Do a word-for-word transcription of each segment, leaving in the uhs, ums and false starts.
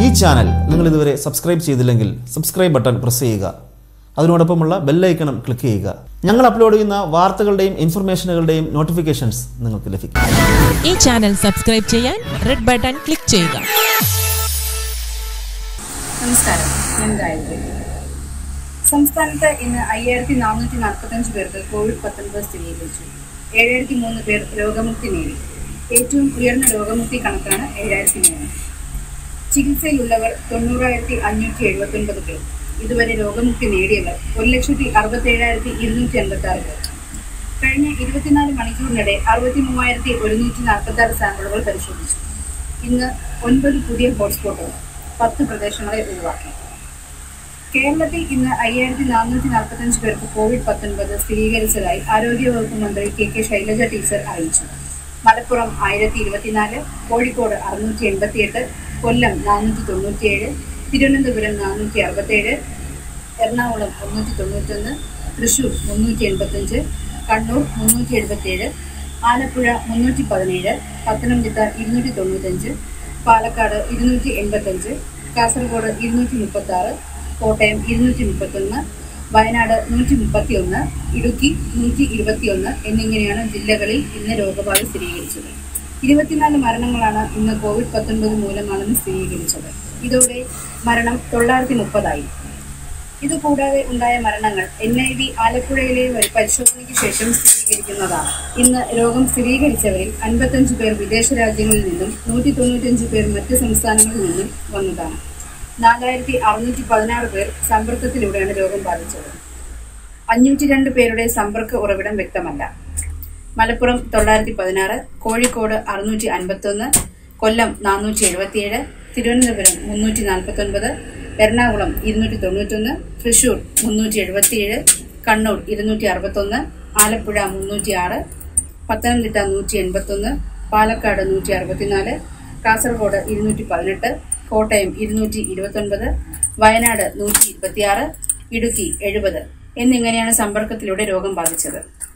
ഈ ചാനൽ നിങ്ങൾ ഇതുവരെ സബ്സ്ക്രൈബ് ചെയ്തില്ലെങ്കിൽ സബ്സ്ക്രൈബ് ബട്ടൺ പ്രസ് ചെയ്യുക. അതിനോടൊപ്പമുള്ള ബെൽ ഐക്കണും ക്ലിക്ക് ചെയ്യുക. ഞങ്ങൾ അപ്ലോഡ് ചെയ്യുന്ന വാർത്തകളുടെയും ഇൻഫർമേഷനുകളുടെയും നോട്ടിഫിക്കേഷൻസ് നിങ്ങൾക്ക് ലഭിക്കും. ഈ ചാനൽ സബ്സ്ക്രൈബ് ചെയ്യാൻ റെഡ് ബട്ടൺ ക്ലിക്ക് ചെയ്യുക. നമസ്കാരം, ഞാൻ ഗായത്രി. സംസ്ഥാനത്ത് ഇന്ന് അയ്യായിരത്തി നാനൂറ്റി നാൽപ്പത്തഞ്ച് പേർക്ക് കോവിഡ് പത്തൊൻപത് സ്ഥിരീകരിച്ചു. ഏഴായിരത്തി മൂന്ന് പേർ രോഗമുക്തി നേടി. ഏറ്റവും ഉയർന്ന രോഗമുക്തി കണക്കാണ് ഏഴായിരത്തി മൂന്ന്. ചികിത്സയിലുള്ളവർ തൊണ്ണൂറായിരത്തി അഞ്ഞൂറ്റി എഴുപത്തി ഒൻപത് പേർ. ഇതുവരെ രോഗമുക്തി നേടിയവർ ഒരു ലക്ഷത്തി അറുപത്തി ഏഴായിരത്തി ഇരുന്നൂറ്റി അൻപത്തി ആറ് പേർ. കഴിഞ്ഞ ഇരുപത്തിനാല് മണിക്കൂറിനിടെ അറുപത്തി മൂവായിരത്തി ഒരുന്നൂറ്റി നാൽപ്പത്തി ആറ് സാമ്പിളുകൾ പരിശോധിച്ചു. ഇന്ന് ഒൻപത് പുതിയ ഹോട്ട്സ്പോട്ടുകൾ, പത്ത് പ്രദേശങ്ങളെ ഒഴിവാക്കി. കേരളത്തിൽ ഇന്ന് അയ്യായിരത്തി നാനൂറ്റി നാൽപ്പത്തഞ്ച് പേർക്ക് കോവിഡ് പത്തൊൻപത് സ്ഥിരീകരിച്ചതായി ആരോഗ്യവകുപ്പ് മന്ത്രി കെ കെ ശൈലജ ടീച്ചർ അറിയിച്ചു. മലപ്പുറം ആയിരത്തി ഇരുപത്തിനാല്, കോഴിക്കോട് അറുന്നൂറ്റി എൺപത്തി എട്ട്, കൊല്ലം നാനൂറ്റി തൊണ്ണൂറ്റിയേഴ്, തിരുവനന്തപുരം നാനൂറ്റി അറുപത്തേഴ്, എറണാകുളം മുന്നൂറ്റി തൊണ്ണൂറ്റൊന്ന്, തൃശൂർ മുന്നൂറ്റി എൺപത്തഞ്ച്, കണ്ണൂർ മുന്നൂറ്റി എഴുപത്തിയേഴ്, ആലപ്പുഴ മുന്നൂറ്റി പതിനേഴ്, പത്തനംതിട്ട ഇരുന്നൂറ്റി തൊണ്ണൂറ്റഞ്ച്, പാലക്കാട് ഇരുന്നൂറ്റി എൺപത്തഞ്ച്, കാസർഗോഡ് ഇരുന്നൂറ്റി മുപ്പത്തി ആറ്, കോട്ടയം ഇരുന്നൂറ്റി മുപ്പത്തൊന്ന്, വയനാട് നൂറ്റി മുപ്പത്തി ഒന്ന്, ഇടുക്കി നൂറ്റി ഇരുപത്തി ഒന്ന് എന്നിങ്ങനെയാണ് ജില്ലകളിൽ ഇന്ന് രോഗബാധ സ്ഥിരീകരിച്ചത്. ഇരുപത്തിനാല് മരണങ്ങളാണ് ഇന്ന് കോവിഡ് പത്തൊൻപത് മൂലമാണെന്ന് സ്ഥിരീകരിച്ചത്. ഇതോടെ മരണം തൊള്ളായിരത്തി മുപ്പതായി. ഇതുകൂടാതെ ഉണ്ടായ മരണങ്ങൾ എൻ ഐ വി ആലപ്പുഴയിലെ പരിശോധനയ്ക്ക് ശേഷം സ്ഥിരീകരിക്കുന്നതാണ്. ഇന്ന് രോഗം സ്ഥിരീകരിച്ചവരിൽ അൻപത്തഞ്ച് പേർ വിദേശ രാജ്യങ്ങളിൽ നിന്നും നൂറ്റി തൊണ്ണൂറ്റഞ്ച് പേർ മറ്റ് സംസ്ഥാനങ്ങളിൽ നിന്നും വന്നതാണ്. നാലായിരത്തി അറുന്നൂറ്റി പതിനാറ് പേർ സമ്പർക്കത്തിലൂടെയാണ് രോഗം ബാധിച്ചത്. അഞ്ഞൂറ്റി രണ്ട് പേരുടെ സമ്പർക്ക ഉറവിടം വ്യക്തമല്ല. മലപ്പുറം തൊള്ളായിരത്തി പതിനാറ്, കോഴിക്കോട് അറുന്നൂറ്റി അൻപത്തി ഒന്ന്, കൊല്ലം നാനൂറ്റി എഴുപത്തിയേഴ്, തിരുവനന്തപുരം മുന്നൂറ്റി നാൽപ്പത്തി ഒൻപത്, എറണാകുളം ഇരുന്നൂറ്റി തൊണ്ണൂറ്റൊന്ന്, തൃശൂർ മുന്നൂറ്റി എഴുപത്തിയേഴ്, കണ്ണൂർ ഇരുന്നൂറ്റി അറുപത്തൊന്ന്, ആലപ്പുഴ മുന്നൂറ്റി ആറ്, പത്തനംതിട്ട നൂറ്റി എൺപത്തി ഒന്ന്, പാലക്കാട് നൂറ്റി അറുപത്തിനാല്, കാസർഗോഡ് ഇരുന്നൂറ്റി പതിനെട്ട്, കോട്ടയം ഇരുന്നൂറ്റി ഇരുപത്തി ഒൻപത്, വയനാട് നൂറ്റി ഇരുപത്തിയാറ്, ഇടുക്കി എഴുപത് എന്നിങ്ങനെയാണ് സമ്പർക്കത്തിലൂടെ രോഗം ബാധിച്ചത്.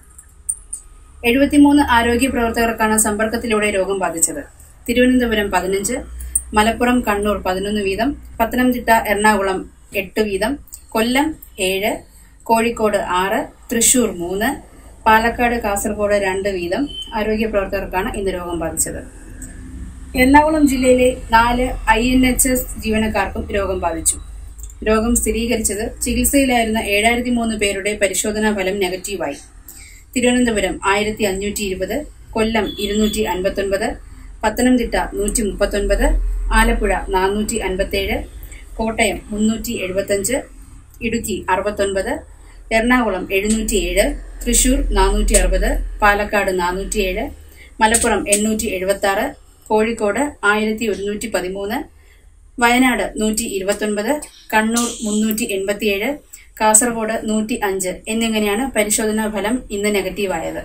എഴുപത്തിമൂന്ന് ആരോഗ്യ പ്രവർത്തകർക്കാണ് സമ്പർക്കത്തിലൂടെ രോഗം ബാധിച്ചത്. തിരുവനന്തപുരം പതിനഞ്ച്, മലപ്പുറം കണ്ണൂർ പതിനൊന്ന് വീതം, പത്തനംതിട്ട എറണാകുളം എട്ട് വീതം, കൊല്ലം ഏഴ്, കോഴിക്കോട് ആറ്, തൃശൂർ മൂന്ന്, പാലക്കാട് കാസർഗോഡ് രണ്ട് വീതം ആരോഗ്യ പ്രവർത്തകർക്കാണ് ഇന്ന് രോഗം ബാധിച്ചത്. എറണാകുളം ജില്ലയിലെ നാല് ഐ എൻ എച്ച് എസ് ജീവനക്കാർക്കും രോഗം ബാധിച്ചു. രോഗം സ്ഥിരീകരിച്ചത് ചികിത്സയിലായിരുന്ന ഏഴായിരത്തി മൂന്ന് പേരുടെ പരിശോധനാ ഫലം നെഗറ്റീവായി. തിരുവനന്തപുരം ആയിരത്തി അഞ്ഞൂറ്റി ഇരുപത്, കൊല്ലം ഇരുന്നൂറ്റി അൻപത്തി ഒൻപത്, പത്തനംതിട്ട നൂറ്റി മുപ്പത്തി ഒൻപത്, ആലപ്പുഴ നാനൂറ്റി അൻപത്തേഴ്, കോട്ടയം മുന്നൂറ്റി എഴുപത്തഞ്ച്, ഇടുക്കി അറുപത്തൊൻപത്, എറണാകുളം എഴുന്നൂറ്റി ഏഴ്, തൃശൂർ നാനൂറ്റി അറുപത്, പാലക്കാട് നാനൂറ്റിയേഴ്, മലപ്പുറം എണ്ണൂറ്റി എഴുപത്തി ആറ്, കോഴിക്കോട് ആയിരത്തി ഒരുന്നൂറ്റി പതിമൂന്ന്, വയനാട് നൂറ്റി ഇരുപത്തൊൻപത്, കണ്ണൂർ മുന്നൂറ്റി എൺപത്തിയേഴ്, കാസർഗോഡ് നൂറ്റി അഞ്ച് എന്നിങ്ങനെയാണ് പരിശോധനാ ഫലം ഇന്ന് നെഗറ്റീവായത്.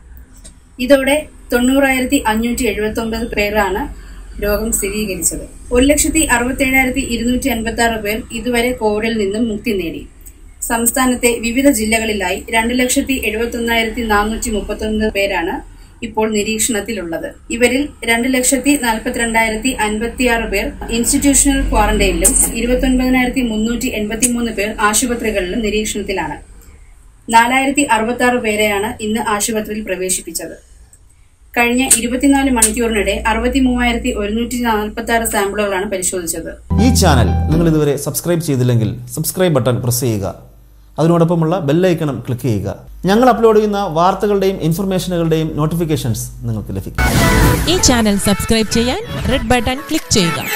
ഇതോടെ തൊണ്ണൂറായിരത്തി അഞ്ഞൂറ്റി എഴുപത്തി ഒമ്പത് പേരാണ് രോഗം സ്ഥിരീകരിച്ചത്. ഒരു ലക്ഷത്തി അറുപത്തി ഏഴായിരത്തി ഇരുന്നൂറ്റി അൻപത്തി ആറ് പേർ ഇതുവരെ കോവിഡിൽ നിന്നും മുക്തി നേടി. സംസ്ഥാനത്തെ വിവിധ ജില്ലകളിലായി രണ്ട് ലക്ഷത്തി എഴുപത്തി ഒന്നായിരത്തി നാനൂറ്റി മുപ്പത്തി ഒൻപത് പേരാണ് ഇപ്പോൾ നിരീക്ഷണത്തിലുള്ളത്. ഇവരിൽ രണ്ട് ലക്ഷത്തി നാൽപ്പത്തിരണ്ടായിരത്തി അൻപത്തിയാറ് പേർ ഇൻസ്റ്റിറ്റ്യൂഷണൽ ക്വാറന്റൈനിലും ഇരുപത്തി ഒൻപതിനായിരത്തി മുന്നൂറ്റി എൺപത്തി മൂന്ന് പേർ ആശുപത്രികളിലും നിരീക്ഷണത്തിലാണ്. നാലായിരത്തി അറുപത്തി ആറ് പേരെയാണ് ഇന്ന് ആശുപത്രിയിൽ പ്രവേശിപ്പിച്ചത്. കഴിഞ്ഞ ഇരുപത്തിനാല് മണിക്കൂറിനിടെ അറുപത്തി മൂവായിരത്തി ഒരുന്നൂറ്റി നാൽപ്പത്തി ആറ് സാമ്പിളുകളാണ് പരിശോധിച്ചത്. ഈ ചാനൽ നിങ്ങൾ ഇതുവരെ സബ്സ്ക്രൈബ് ചെയ്തില്ലെങ്കിൽ സബ്സ്ക്രൈബ് ബട്ടൺ പ്രസ് ചെയ്യുക. അതിനോടൊപ്പമുള്ള ബെൽ ഐക്കണും ക്ലിക്ക് ചെയ്യുക. ഞങ്ങൾ അപ്ലോഡ് ചെയ്യുന്ന വാർത്തകളുടെയും ഇൻഫർമേഷനുകളുടെയും നോട്ടിഫിക്കേഷൻസ് നിങ്ങൾക്ക് ലഭിക്കും. ഈ ചാനൽ സബ്സ്ക്രൈബ് ചെയ്യാൻ റെഡ് ബട്ടൺ ക്ലിക്ക് ചെയ്യുക.